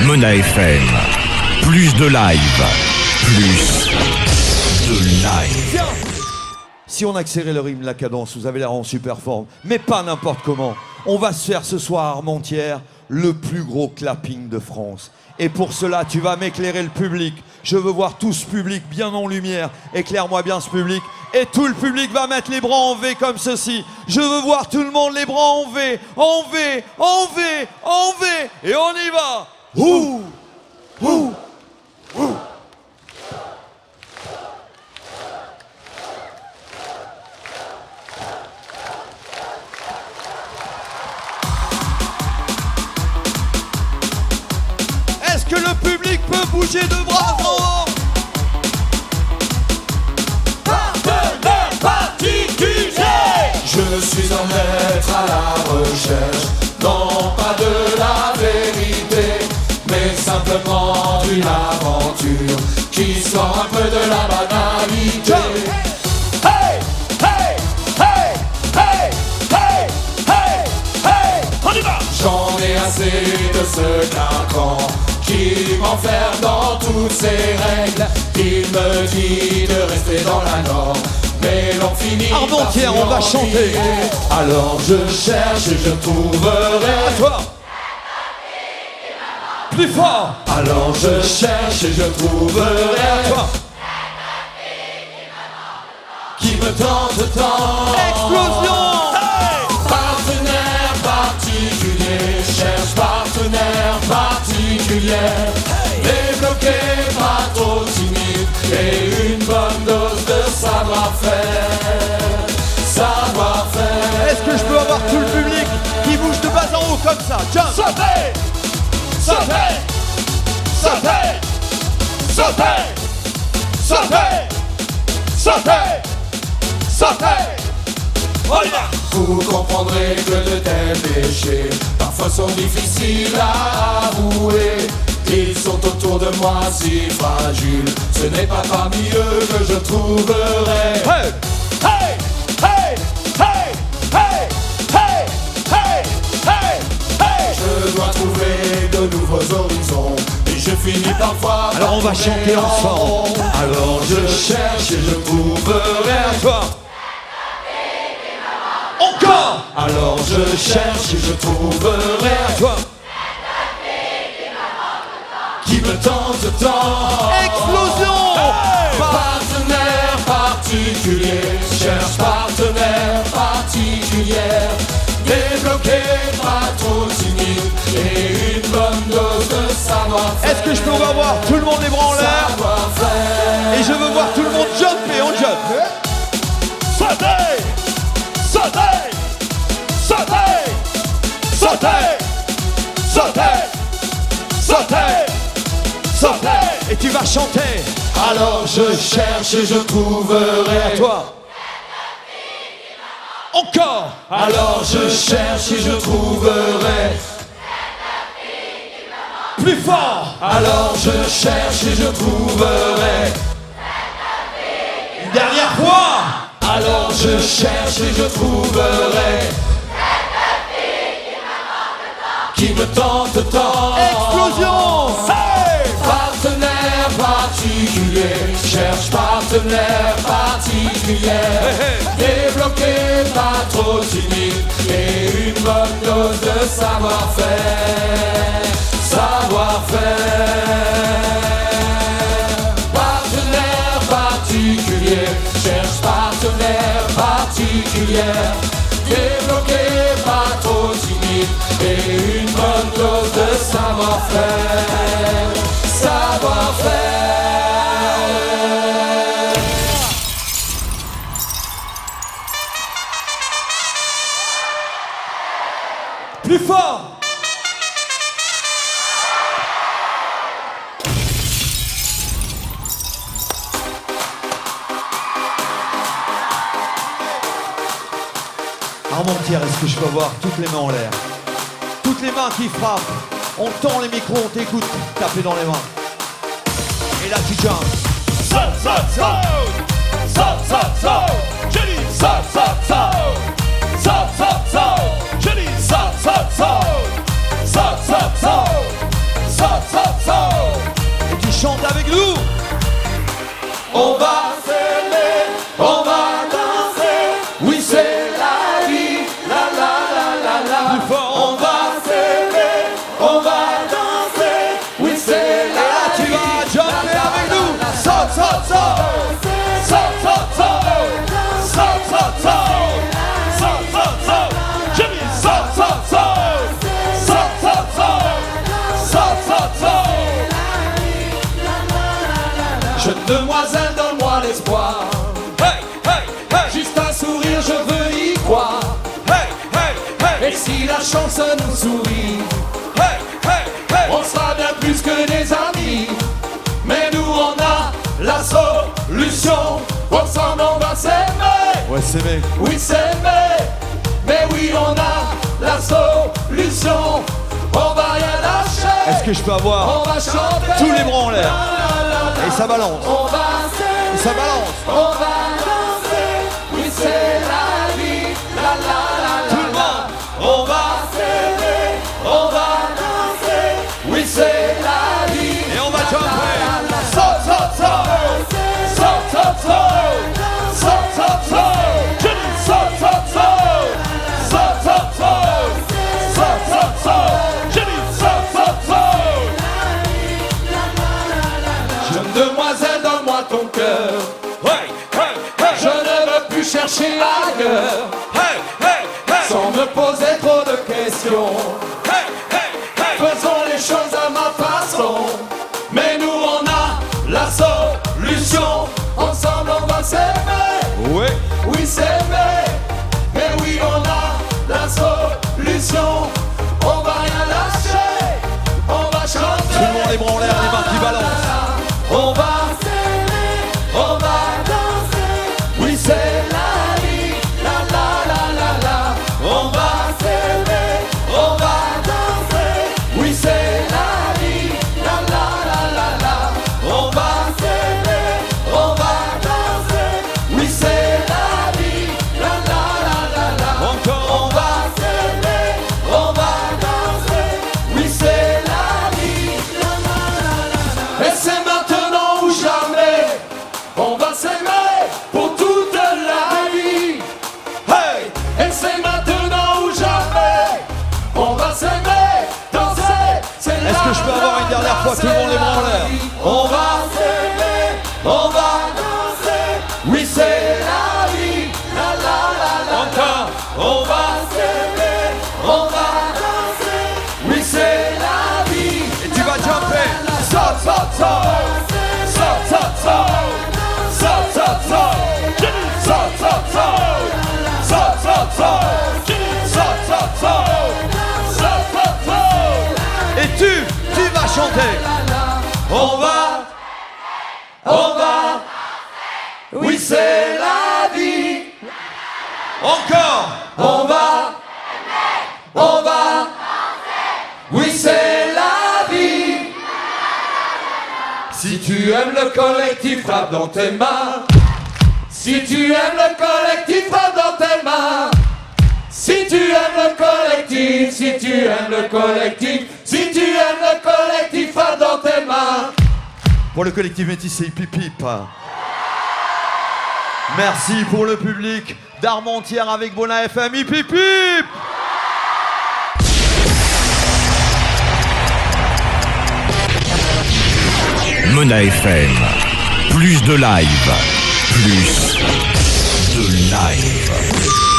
Mona FM. Plus de live. Plus de live. Tiens, si on accélérait le rythme, la cadence, vous avez l'air en super forme, mais pas n'importe comment. On va se faire ce soir à Armentières le plus gros clapping de France. Et pour cela, tu vas m'éclairer le public. Je veux voir tout ce public bien en lumière. Éclaire-moi bien ce public. Et tout le public va mettre les bras en V comme ceci. Je veux voir tout le monde les bras en V, en V, en V, en V. Et on y va. Ouh, ouh, ouh. Est-ce que le public peut bouger de bras en haut? Partenaire particulier. Je suis un maître à la recherche, non pas de la vérité, mais simplement d'une aventure qui sort un peu de la banalité. Hey, hey, hey, hey, hey, hey, hey, on y va. J'en ai assez de ce carcan qui m'enferme dans toutes ses règles. Il me dit de rester dans la norme, mais l'on finit Armentières, on va chanter. Alors je cherche et je trouverai. À toi. Plus fort. Alors je cherche et je trouverai. À toi. Qui me tente tant. Explosion. Partenaire particulier, cherche partenaire particulier. Débloqué, pas trop timide, et une bonne dose de savoir-faire. Savoir-faire. Est-ce que je peux avoir tout le public qui bouge de bas en haut comme ça? Tiens. Sautez, sautez, sautez, sautez, sautez, sautez, sautez. On y va. Vous comprendrez que de tels péchés parfois sont difficiles à avouer. Ils sont autour de moi si fragiles, ce n'est pas parmi eux que je trouverai. Hey. Hey, hey, hey, hey, hey, hey, hey, hey. Je dois trouver de nouveaux horizons et je finis parfois. Alors on va chanter ensemble. Alors je cherche et je trouverai. À toi. Encore. Alors je cherche et je trouverai. À toi. Qui me tente tant. Explosion. Hey. Partenaire particulier, cherche partenaire particulière. Débloqué, pas trop timide, et une bonne dose de savoir-faire. Est-ce que je peux avoir tout le monde les bras en l'air? Savoir-faire. Et je veux voir tout le monde jumper, on jump. Sautez, sautez, sautez, sautez, sautez, sautez, sautez. Et tu vas chanter. Alors je cherche et je trouverai. À toi. Encore. Alors je cherche et je trouverai. Plus fort. Alors je cherche et je trouverai. Une dernière fois. Alors je cherche et je trouverai. Qui me tente tant. Explosion. Hey. Partenaire particulier, cherche partenaire particulière. Débloqué, pas trop timide, et une bonne dose de savoir-faire. Savoir-faire. Partenaire particulier, cherche partenaire particulière. Débloqué, pas trop timide, et une bonne dose de savoir-faire. Savoir-faire. Plus fort. Armentières, est-ce que je peux avoir toutes les mains en l'air? Toutes les mains qui frappent. On tend les micros, on t'écoute taper dans les mains. Et là tu jumps. Saute, saute, saute. Saute, saute, saute. Je dis saute, saute, saute. Saute, saute, saute. Je dis saute, saute, saute. Saute, saute, saute. Saute, saute. on va s'aimer, on va danser. Oui, c'est la vie, la la la la la. Plus fort. On va s'aimer, on va danser. Oui, c'est la Tu vie. vas jumper avec nous. Saute, saute, saute. Saute, saute, saute. Saute, saute, saute. Saute, saute, saute. Jimmy, saute, saute, saute. Saute, saute, saute. Saute, saute, saute. Jeune demoiselle, donne-moi l'espoir. Hey, hey, hey. Juste un sourire, je veux y croire. Hey, hey, hey. Et si la chance nous sourit, Hey, hey, hey. on sera bien plus que des amis. Mais nous, on a la solution. Ensemble, on va s'aimer. Ouais, c'est mec. Oui, s'aimer. Mais oui, on a la solution. On va rien lâcher. Est-ce que je peux avoir On va chanter. tous les bras en l'air? La, la, la, la. Et ça balance. On va s'aimer. Et ça balance. On va danser. Oui, c'est la vie. La la la la. Tout le monde. On va s'aimer. On va danser. Oui, c'est la vie. Et on va jumper. Saute, saute, saute. Saute, saute, saute. Saute, saute, saute. Saute, saute, saute. Saute, saute, saute. Saute, saute, saute. Saute, saute, saute. Jeune demoiselle, donne-moi ton cœur. Hey, hey, hey. Je ne veux plus chercher ailleurs. Hey, hey, hey. Sans me poser trop de questions. Hey, hey, hey. Faisons les choses à ma façon. Mais nous, on a la solution. Ensemble, on va s'aimer. Ouais. Oui, s'aimer. Mais oui, on a la solution. On va rien lâcher. On va chanter. Tout le monde les bras en l'air, les mains qui balancent. On va s'aimer. On va danser. Oui, c'est la vie. La la la la la. On va s'aimer. On va danser. Oui, c'est la vie. La la la la la. On va s'aimer. On va danser. Oui, c'est la vie. La la la la la. Encore. On va s'aimer. On va danser. Oui, c'est la vie. La la la la la. Et c'est maintenant ou jamais. On va s'aimer pour toute la vie. Hey! Et c'est maintenant ou jamais. On va s'aimer, danser. C'est Est-ce que je peux avoir une dernière fois tout le monde les bras en l'air? On va s'aimer, on va danser. Oui, c'est la vie. La la la la. Encore. On va s'aimer, on va danser. Oui, c'est la vie. Et tu vas jumper. Saute, saute, saute. Saute, saute, saute. Saute, saute, saute. Saute, saute, saute. Saute, saute, saute. Saute, saute, saute. Saute, saute, saute. Et tu vas chanter. On va. Oui, c'est la vie. Encore. On va. Oui, c'est la vie. Si tu aimes le collectif, frappe dans tes mains. Si tu aimes le collectif, frappe dans tes mains. Si tu aimes le collectif, si tu aimes le collectif, si tu aimes le collectif, frappe dans tes mains. Pour le collectif métissé Hip Hip Hip. Merci pour le public d'Armentières avec Bona FM. Hip Hip Hip. Mona FM. Plus de live. Plus de live.